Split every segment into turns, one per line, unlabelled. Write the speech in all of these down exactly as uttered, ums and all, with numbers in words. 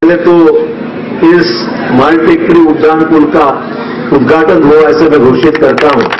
पहले तो इस मालटेकड़ी उद्यान पुल का उद्घाटन हुआ ऐसे मैं घोषित करता हूं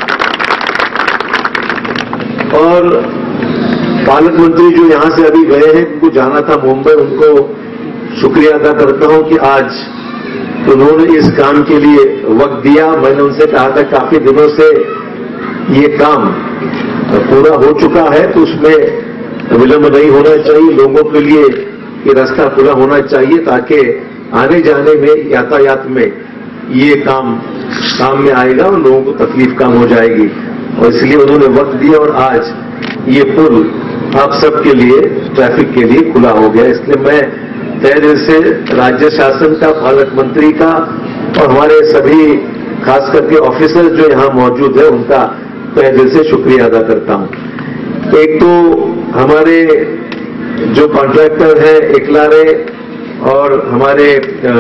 और पालक मंत्री जो यहां से अभी गए हैं, उनको जाना था मुंबई, उनको शुक्रिया अदा करता हूं कि आज उन्होंने इस काम के लिए वक्त दिया। मैंने उनसे कहा था काफी दिनों से ये काम पूरा हो चुका है तो उसमें विलंब नहीं होना चाहिए, लोगों के लिए ये रास्ता खुला होना चाहिए ताकि आने जाने में, यातायात में ये काम काम में आएगा और लोगों को तकलीफ कम हो जाएगी। और इसलिए उन्होंने वक्त दिया और आज ये पुल आप सबके लिए, ट्रैफिक के लिए खुला हो गया। इसलिए मैं तहे दिल से राज्य शासन का, पालक मंत्री का और हमारे सभी खास करके ऑफिसर जो यहां मौजूद है उनका तहे दिल से शुक्रिया अदा करता हूं। एक तो हमारे जो कॉन्ट्रैक्टर हैं एकलारे और हमारे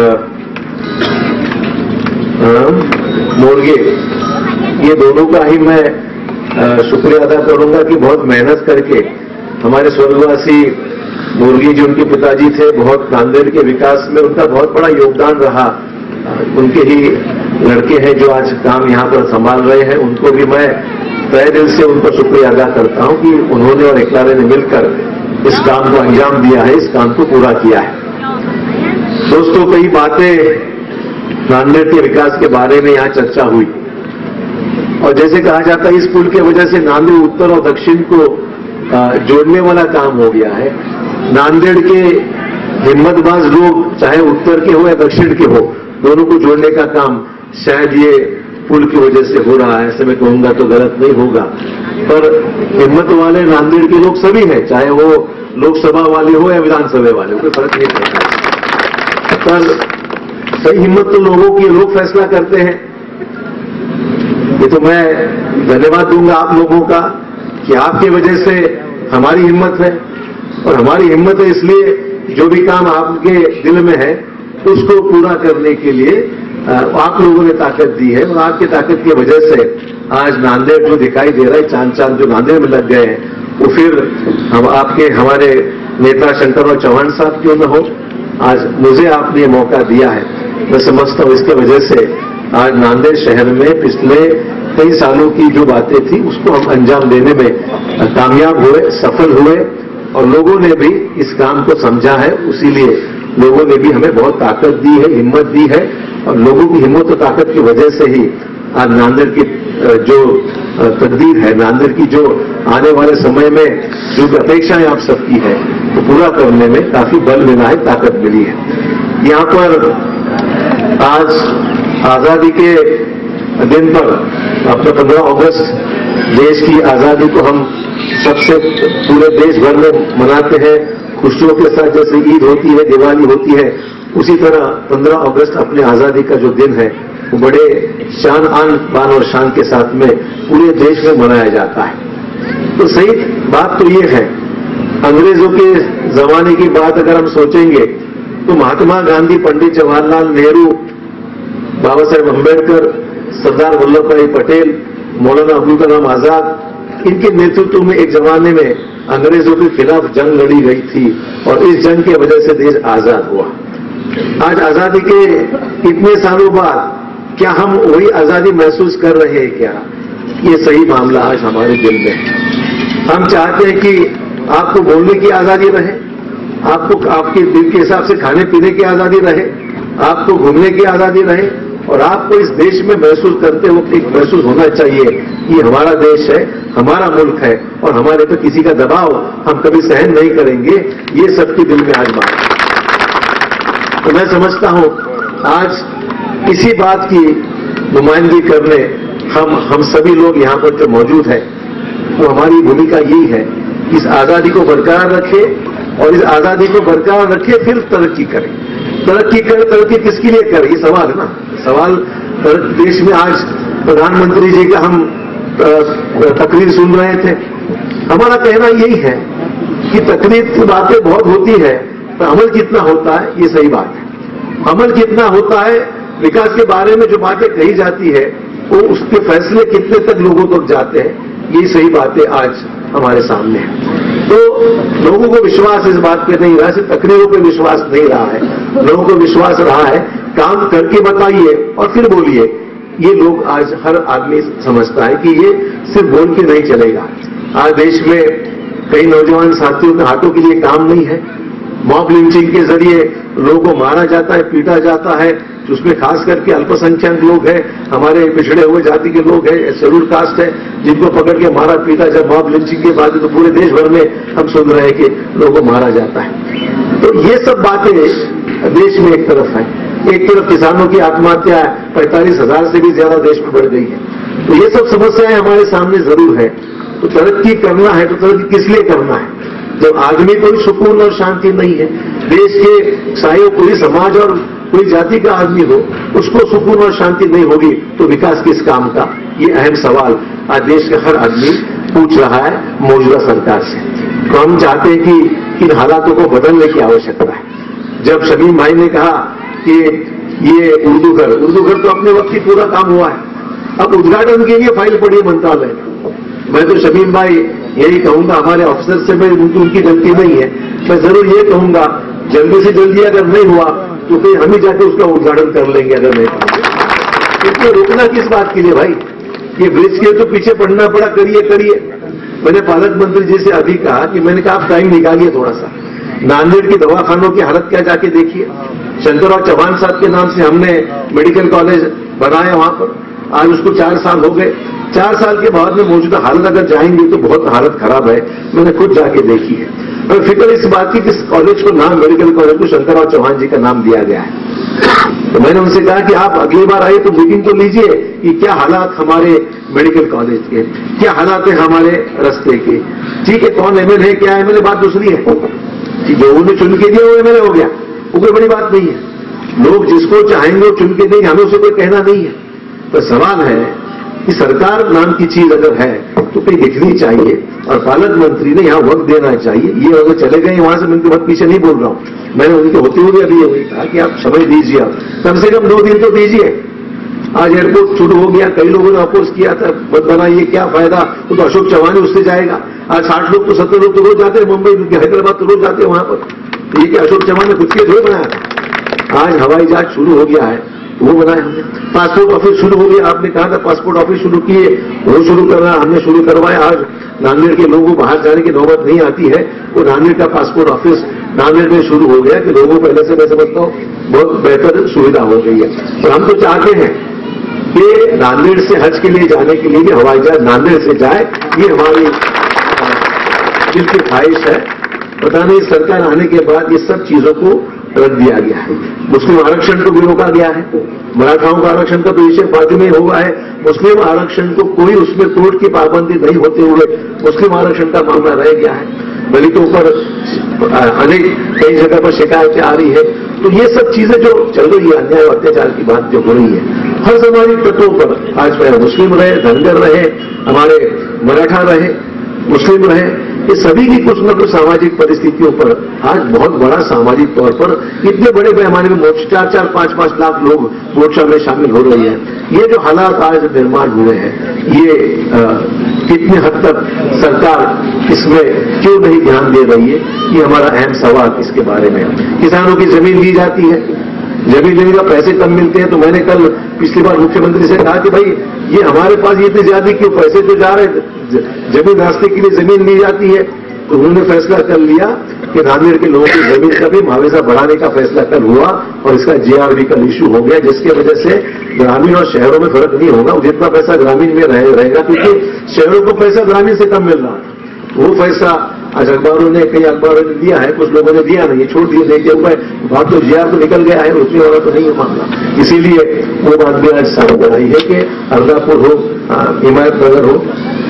मोरगे, ये दोनों का ही मैं आ, शुक्रिया अदा करूंगा कि बहुत मेहनत करके हमारे स्वर्गवासी मुर्गी जो उनके पिताजी थे, बहुत नांदेड़ के विकास में उनका बहुत बड़ा योगदान रहा। उनके ही लड़के हैं जो आज काम यहां पर संभाल रहे हैं, उनको भी मैं तहे दिल से उनका शुक्रिया अदा करता हूं कि उन्होंने और एकलारे ने मिलकर इस काम को अंजाम दिया है, इस काम को पूरा किया है। दोस्तों, कई बातें नांदेड़ के विकास के बारे में यहां चर्चा हुई और जैसे कहा जाता है इस पुल की वजह से नांदेड़ उत्तर और दक्षिण को जोड़ने वाला काम हो गया है। नांदेड़ के हिम्मतबाज लोग चाहे उत्तर के हो या दक्षिण के हो, दोनों को जोड़ने का काम शायद ये पुल की वजह से हो रहा है, ऐसे मैं कहूंगा तो गलत नहीं होगा। पर हिम्मत वाले नांदेड़ के लोग सभी हैं, चाहे वो लोकसभा वाले हो या विधानसभा वाले हो, कोई फर्क नहीं पड़ता। पर सही हिम्मत तो लोगों की, लोग फैसला करते हैं। ये तो मैं धन्यवाद दूंगा आप लोगों का कि आपकी वजह से हमारी हिम्मत है और हमारी हिम्मत है इसलिए जो भी काम आपके दिल में है उसको पूरा करने के लिए आप लोगों ने ताकत दी है और आपकी ताकत की वजह से आज नांदेड़ जो दिखाई दे रहा है, चांद चांद जो नांदेड़ में लग गए हैं, वो फिर हम आपके हमारे नेता शंकरराव चौहान साहब क्यों न हो, आज मुझे आपने मौका दिया है। मैं समझता हूं इसके वजह से आज नांदेड़ शहर में पिछले कई सालों की जो बातें थी उसको हम अंजाम देने में कामयाब हुए, सफल हुए और लोगों ने भी इस काम को समझा है। इसीलिए लोगों ने भी हमें बहुत ताकत दी है, हिम्मत दी है और लोगों की हिम्मत और ताकत की वजह से ही आज नांदेड़ की जो तकदीर है, नांदेड़ की जो आने वाले समय में जो अपेक्षाएं आप सबकी है तो पूरा करने में काफी बल मिला है, ताकत मिली है। यहाँ पर आज आजादी के दिन पर अपने पंद्रह अगस्त देश की आजादी को हम सबसे पूरे देश भर में मनाते हैं खुशियों के साथ। जैसे ईद होती है, दिवाली होती है, उसी तरह पंद्रह अगस्त अपने आजादी का जो दिन है वो बड़े शान आन बान और शान के साथ में पूरे देश में मनाया जाता है। तो सही बात तो ये है, अंग्रेजों के जमाने की बात अगर हम सोचेंगे तो महात्मा गांधी, पंडित जवाहरलाल नेहरू, बाबा साहेब अम्बेडकर, सरदार वल्लभ भाई पटेल, मौलाना अबुल कलाम आजाद, इनके नेतृत्व में एक जमाने में अंग्रेजों के खिलाफ जंग लड़ी गई थी और इस जंग की वजह से देश आजाद हुआ। आज आजादी के इतने सालों बाद क्या हम वही आजादी महसूस कर रहे हैं क्या? ये सही मामला आज हमारे दिल में है। हम चाहते हैं कि आपको बोलने की आजादी रहे, आपको आपके दिल के हिसाब से खाने पीने की आजादी रहे, आपको घूमने की आजादी रहे और आपको इस देश में महसूस करते वक्त एक महसूस होना चाहिए ये हमारा देश है, हमारा मुल्क है और हमारे पर किसी का दबाव हम कभी सहन नहीं करेंगे। ये सबके दिल में आज बात है। तो मैं समझता हूं आज इसी बात की नुमाइंदगी करने हम हम सभी लोग यहां पर जो मौजूद हैं, वो हमारी भूमिका यही है कि इस आजादी को बरकरार रखे और इस आजादी को बरकरार रखे फिर तरक्की करें। तरक्की करें, तरक्की किसके लिए करें, ये सवाल है ना। सवाल देश में आज प्रधानमंत्री जी का हम तकरीर सुन रहे थे, हमारा कहना यही है कि तकरीर की बातें बहुत होती है पर अमल कितना होता है ये सही बात है। अमल कितना होता है, विकास के बारे में जो बातें कही जाती है वो उसके फैसले कितने तक लोगों तक जाते हैं, ये सही बातें आज हमारे सामने है। तो लोगों को विश्वास इस बात पे नहीं रहा, सिर्फ तकरीरों पे विश्वास नहीं रहा है, लोगों को विश्वास रहा है काम करके बताइए और फिर बोलिए। ये लोग आज हर आदमी समझता है कि ये सिर्फ बोल के नहीं चलेगा। आज देश में कई नौजवान साथियों के हाथों के लिए काम नहीं है। मॉब लिंचिंग के जरिए लोगों को मारा जाता है, पीटा जाता है, उसमें खास करके अल्पसंख्यक लोग हैं, हमारे पिछड़े हुए जाति के लोग हैं, शेड्यूल कास्ट है, जिनको पकड़ के मारा पीटा। जब मॉब लिंचिंग के बाद तो पूरे देश भर में हम सुन रहे हैं कि लोगों को मारा जाता है। तो ये सब बातें देश में एक तरफ है, एक तरफ किसानों की आत्महत्या पैंतालीस हजार से भी ज्यादा देश में बढ़ गई है। तो ये सब समस्याएं हमारे सामने जरूर है। तो तरक्की करना है तो तरक्की किस लिए करना है? जब आदमी कोई सुकून और शांति नहीं है, देश के चाहे वो कोई समाज और कोई जाति का आदमी हो, उसको सुकून और शांति नहीं होगी तो विकास किस काम का? ये अहम सवाल आज देश का हर आदमी पूछ रहा है मौजूदा सरकार से। तो हम चाहते हैं कि इन हालातों को बदलने की आवश्यकता है। जब शमीम भाई ने कहा कि ये उर्दू घर, उर्दू घर तो अपने वक्त ही पूरा काम हुआ है, अब उद्घाटन के लिए फाइल पड़ी मंत्रालय में। मैं तो शमीम भाई यही कहूंगा, हमारे ऑफिसर से मैं उनकी उनकी गलती नहीं है, मैं जरूर ये कहूंगा जल्दी से जल्दी अगर नहीं हुआ तो फिर हम ही जाके उसका उद्घाटन कर लेंगे अगर नहीं पाएंगे। इसको रोकना किस बात के लिए भाई? ये ब्रिज के तो पीछे पड़ना पड़ा, करिए करिए। मैंने पालक मंत्री जी से अभी कहा कि मैंने कहा आप टाइम निकालिए थोड़ा सा, नांदेड़ की दवाखानों की हालत क्या जाके देखिए। शंकरराव चौहान साहब के नाम से हमने मेडिकल कॉलेज बनाया वहां पर, आज उसको चार साल हो गए। चार साल के बाद में मौजूदा हालत अगर जाएंगे तो बहुत हालत खराब है, मैंने खुद जाके देखी है। और फिक्र इस बात की कि इस कॉलेज को नाम, मेडिकल कॉलेज को शंकरराव चौहान जी का नाम दिया गया है। तो मैंने उनसे कहा कि आप अगली बार आए तो मीटिंग तो लीजिए कि क्या हालात हमारे मेडिकल कॉलेज के, क्या हालात है हमारे रास्ते के। ठीक है, कौन एमएलए है क्या एमएलए बात दूसरी है, जो उन्हें चुन के दिया वो एमएलए हो गया, वो कोई बड़ी बात नहीं है। लोग जिसको चाहेंगे वो चुन के देंगे, हमें उसे कोई कहना नहीं है। तो सवाल है कि सरकार नाम की चीज अगर है तो कहीं दिखनी चाहिए और पालक मंत्री ने यहाँ वक्त देना चाहिए। ये अगर चले गए वहां से, मैं उनके वक्त पीछे नहीं बोल रहा हूं, मैंने उनके होते हुए अभी वही कहा कि आप समय दीजिए, कम से कम दो दिन तो दीजिए। आज एयरपोर्ट शुरू हो गया, कई लोगों ने अपोज किया था मत बनाइए, क्या फायदा, वो तो अशोक चौहान उससे जाएगा। आज साठ लोग तो सत्तर लोग तो रोज जाते हैं मुंबई, हैदराबाद तो रोज जाते हैं वहां पर। तो ये क्या अशोक चौहान ने कुछ के थोड़े बनाया? आज हवाई जहाज शुरू हो गया है, वो बनाया हमने। पासपोर्ट ऑफिस शुरू हो गया, आपने कहा था पासपोर्ट ऑफिस शुरू किए, वो शुरू करना हमने शुरू करवाया। आज नांदेड़ के लोगों को बाहर जाने की नौबत नहीं आती है, वो नांदेड़ का पासपोर्ट ऑफिस नांदेड़ में शुरू हो गया कि लोगों को पहले से मैं समझता हूँ बहुत बेहतर सुविधा हो गई है। और हम तो चाहते हैं कि नांदेड़ से हज के लिए जाने के लिए भी हवाई जहाज नांदेड़ से जाए, ये हमारी दिल की ख्वाहिश है। पता नहीं सरकार आने के बाद ये सब चीजों को रख दिया गया है। मुस्लिम आरक्षण को भी रोका गया है, मराठाओं का आरक्षण का तो विषय बाजू में हुआ है। मुस्लिम आरक्षण को कोई उसमें कोर्ट की पाबंदी नहीं होते हुए मुस्लिम आरक्षण का मामला रह गया है। दलितों पर अनेक कई जगह पर शिकायतें आ रही है। तो ये सब चीजें जो चल रही है, अन्याय और अत्याचार की बात जो हो रही है हर सामाजिक तत्वों पर, आज चाहे मुस्लिम रहे, धनगर रहे, हमारे मराठा रहे, मुस्लिम रहे, ये सभी की कुछ न कुछ सामाजिक परिस्थितियों पर आज बहुत बड़ा सामाजिक तौर पर इतने बड़े पैमाने में चार चार पांच पांच लाख लोग मोर्चा में शामिल हो रहे हैं। ये जो हालात आज निर्माण हुए हैं, ये आ, कितने हद तक सरकार इसमें क्यों नहीं ध्यान दे रही है, ये हमारा अहम सवाल इसके बारे में। किसानों की जमीन ली जाती है, जमीन लेने का पैसे कम मिलते हैं। तो मैंने कल पिछली बार मुख्यमंत्री से कहा कि भाई ये हमारे पास ये इतनी ज्यादा क्यों, पैसे तो जा रहे, जमीन रास्ते के लिए जमीन ली जाती है। तो उन्होंने फैसला कर लिया कि नांदेड़ के लोगों की जमीन का भी मुआवजा बढ़ाने का फैसला कल हुआ और इसका जेआरबी का इशू हो गया, जिसकी वजह से ग्रामीण और शहरों में फर्क नहीं होगा। जितना पैसा ग्रामीण में रहेगा, क्योंकि शहरों को पैसा ग्रामीण से कम मिल रहा है। वो पैसा आज अखबारों ने, कई अखबारों ने दिया है, कुछ लोगों ने दिया नहीं, छोड़ दिए, नहीं दिया हुआ है। बात तो जीआर तो निकल गया है, उसमें वाला तो नहीं है मामला। इसीलिए वो बात भी आज सामने आई है कि अर्दापुर हो, हिमायत नगर हो,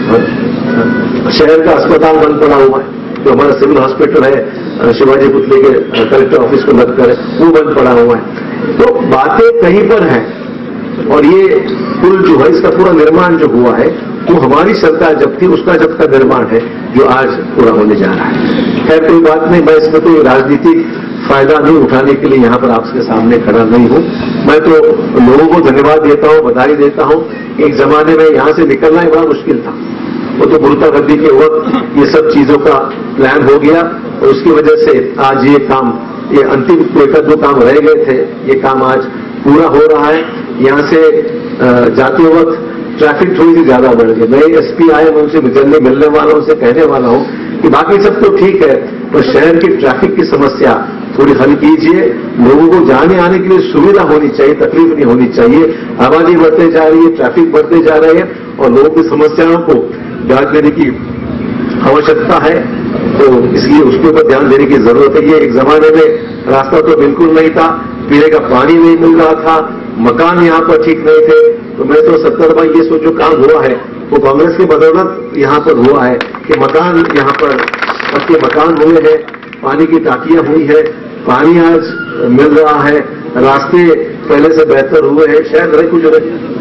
शहर का अस्पताल बंद पड़ा हुआ है। जो हमारा सिविल हॉस्पिटल है शिवाजी पुतले के कलेक्टर ऑफिस को लगकर, वो बंद पड़ा हुआ है। तो बातें कहीं पर हैं और ये पुल जो है, इसका पूरा निर्माण जो हुआ है वो हमारी सरकार जब थी उसका जब का निर्माण है जो आज पूरा होने जा रहा है। खैर कोई बात नहीं, मैं इसमें कोई राजनीतिक फायदा नहीं उठाने के लिए यहाँ पर आपके सामने खड़ा नहीं हूँ। मैं तो लोगों को धन्यवाद देता हूँ, बधाई देता हूँ। एक जमाने में यहाँ से निकलना ही बड़ा मुश्किल था, वो तो द्रुतगति के वक्त ये सब चीजों का प्लान हो गया और उसकी वजह से आज ये काम, ये अंतिम जो काम रह गए थे, ये काम आज पूरा हो रहा है। यहाँ से जाते वक्त ट्रैफिक थोड़ी सी ज्यादा बढ़ गई। नए एसपी आए, मैं उनसे जल्दी मिलने वाला हूं, उनसे कहने वाला हूं कि बाकी सब तो ठीक है, पर शहर की ट्रैफिक की समस्या थोड़ी हल कीजिए। लोगों को जाने आने के लिए सुविधा होनी चाहिए, तकलीफ नहीं होनी चाहिए। आबादी बढ़ते जा रही है, ट्रैफिक बढ़ते जा रहे हैं और लोगों की समस्याओं को ध्यान देने की आवश्यकता है, तो इसलिए उसके ऊपर ध्यान देने की जरूरत है। ये एक जमाने में रास्ता तो बिल्कुल नहीं था, पीने का पानी नहीं मिल रहा था, मकान यहां पर ठीक नहीं थे, तो मैं तो सत्तर भाई ये सोचो काम हुआ है वो कांग्रेस की बदौलत यहां पर हुआ है कि मकान यहां पर पक्के मकान हुए हैं, पानी की टांकियां हुई है, पानी आज मिल रहा है, रास्ते पहले से बेहतर हुए हैं, शायद रहे कुछ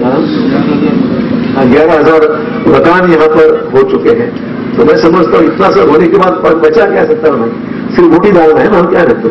ग्यारह हजार मकान यहां पर हो चुके हैं। तो मैं समझता हूं इतना सब होने के बाद बचा क्या सत्तर में, सिर्फ वोट ही डालना है ना, हम क्या रखते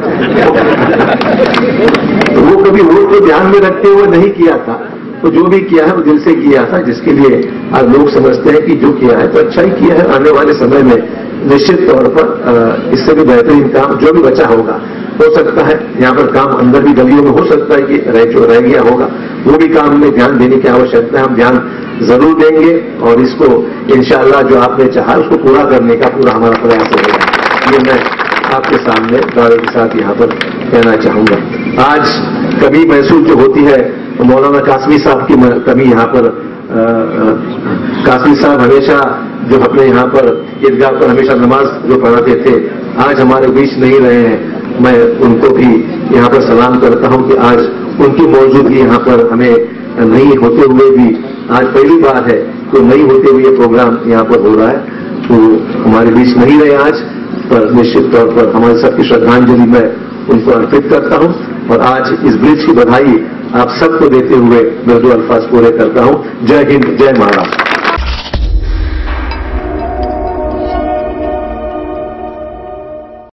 तो वो कभी वोट को ध्यान में रखते हुए नहीं किया था, तो जो भी किया है वो दिल से किया था, जिसके लिए आज लोग समझते हैं कि जो किया है तो अच्छा ही किया है। आने वाले समय में निश्चित तौर पर इससे भी बेहतरीन काम जो भी बचा होगा हो सकता है। यहाँ पर काम अंदर भी गलियों में हो सकता है कि रह जो रह गया होगा, वो भी काम में ध्यान देने की आवश्यकता है। हम ध्यान जरूर देंगे और इसको इंशाअल्लाह जो आपने चाहा उसको पूरा करने का पूरा हमारा प्रयास रहेगा। ये मैं आपके सामने दावे के साथ यहाँ पर कहना चाहूंगा। आज कमी महसूस जो होती है मौलाना कासमी साहब की कमी यहाँ पर, कासमी साहब हमेशा जो अपने यहाँ पर ईदगाह पर हमेशा नमाज जो पढ़ाते थे, आज हमारे बीच नहीं रहे हैं। मैं उनको भी यहाँ पर सलाम करता हूँ कि आज उनकी मौजूदगी यहाँ पर हमें नहीं होते हुए भी आज पहली बार है तो नहीं होते हुए प्रोग्राम यहाँ पर हो रहा है, तो हमारे बीच नहीं रहे आज, पर निश्चित तौर पर हमारे सबकी श्रद्धांजलि मैं उनको अर्पित करता हूँ। और आज इस ब्रिज की बधाई आप सबको देते हुए मैं दो अल्फाज पूरे करता हूँ। जय हिंद, जय महाराष्ट्र।